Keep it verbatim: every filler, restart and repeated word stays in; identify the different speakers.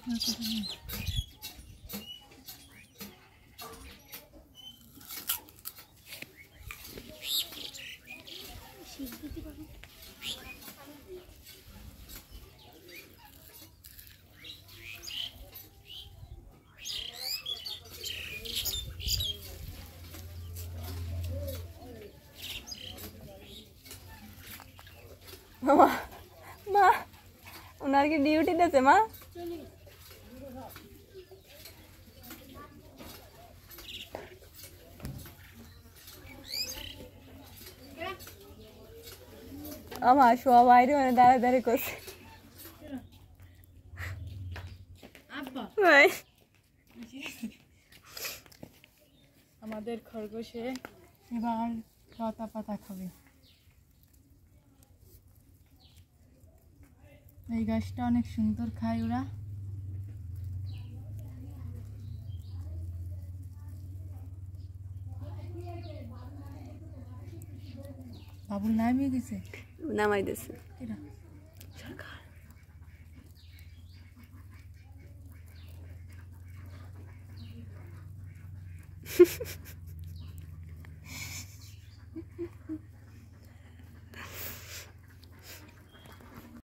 Speaker 1: মা মা ওনার কি ডিউটি দিয়েছে মা? আমার শোয়া বাইরে মানে দাঁড়িয়ে দাঁড়িয়ে করছে।
Speaker 2: আমাদের খরগোশে এবার লতা পাতা খাবে। এই গাছটা অনেক সুন্দর খায় ওরা। বাবুল নামিয়ে গেছে,
Speaker 1: নামাই দিয়েছে।
Speaker 2: সরকার